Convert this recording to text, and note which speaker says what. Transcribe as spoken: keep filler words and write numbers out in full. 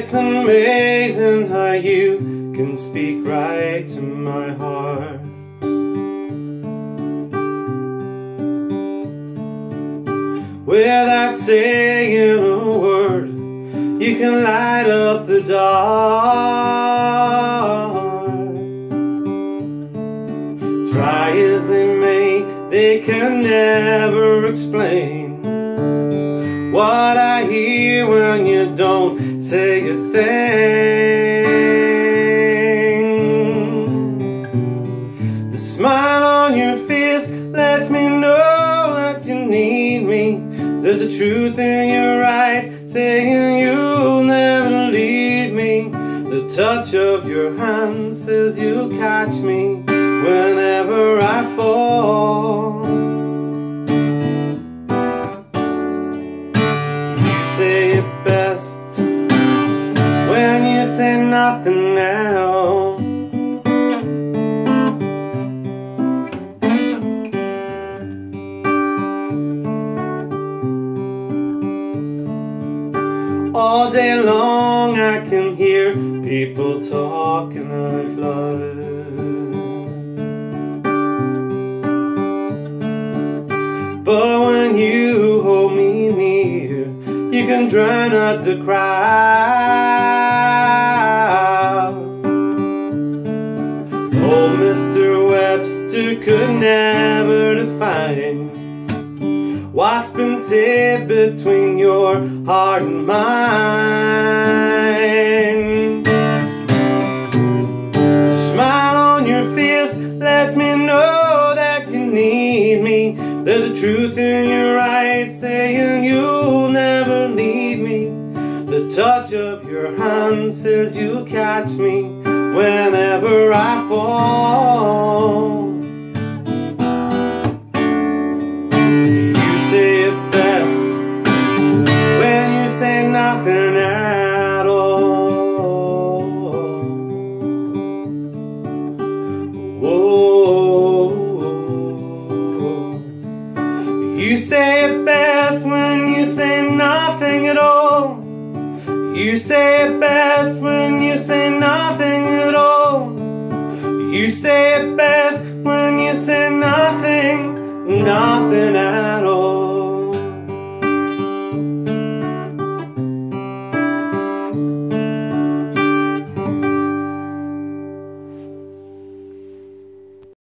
Speaker 1: It's amazing how you can speak right to my heart. Without saying a word, you can light up the dark. Try as they may, they can never explain what I hear when you don't say a thing. The smile on your face lets me know that you need me. There's a truth in your eyes saying you'll never leave me. The touch of your hand says you'll catch me whenever I fall. Say it best when you say nothing now. All day long I can hear people talking out loud, but when you hold me near, you can drown out the crowd. Oh, Mister Webster could never define what's been said between your heart and mine. The smile on your face lets me know that you need me. There's a truth in your eyes saying you'll never leave me. The touch of your hand says you'll catch me whenever I fall. You say it best when you say nothing at all. Whoa. You say it best when you say nothing at all. You say it best when you say nothing at all. You say it best when you say nothing, nothing at all.